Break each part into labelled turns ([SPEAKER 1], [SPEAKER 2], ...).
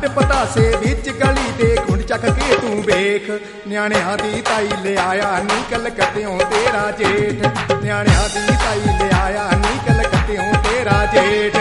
[SPEAKER 1] खंड पतासे विच गली दे गुंड चक के तू वेख न्याणियां दी ताई ले आया नी कलकत्तियों तेरा जेठ न्याणियां दी ताई ले आया नी कलकत्तियों तेरा जेठ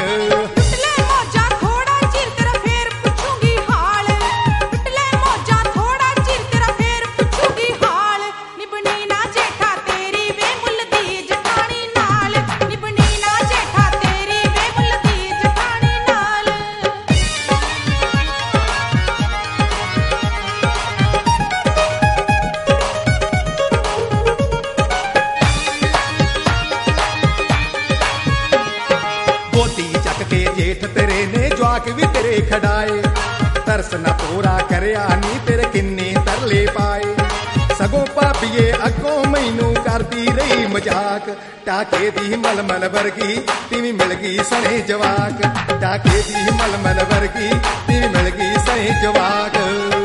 [SPEAKER 1] जेठ तेरे ने जवाक भी तेरे खड़ाए तरस न पूरा करया नी तेरे किन्ने तरले पाए सगों भाभीए अगों मैनू करती रही मजाक टाके दी मलमल वर्गी तिवी मिल गई सने जवाक टाके दी मलमल वर्गी तिवी मिल गई सने जवाक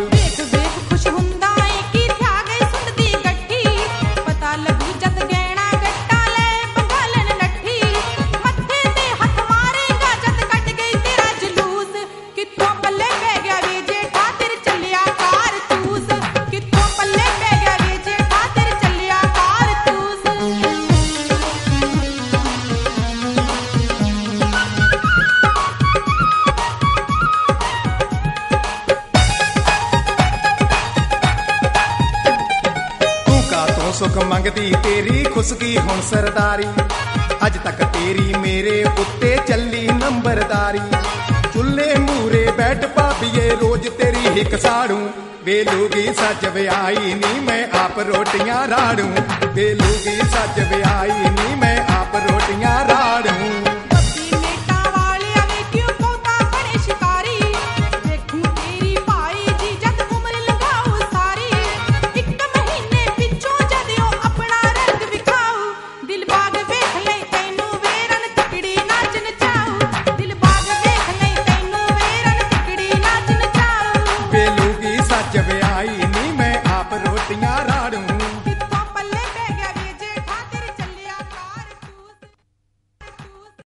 [SPEAKER 1] सुख मंगती तेरी खुशकी हुण सरदारी अज तक तेरी मेरे उत्ते चली नंबरदारी चुल्हे मूरे बैठ भाभीए रोज तेरी हिक साड़ू बेलूगी सज व्याई नी मैं आप रोटियां राड़ू बेलूगी सज व्याई नी मैं आप रोटियां राड़ू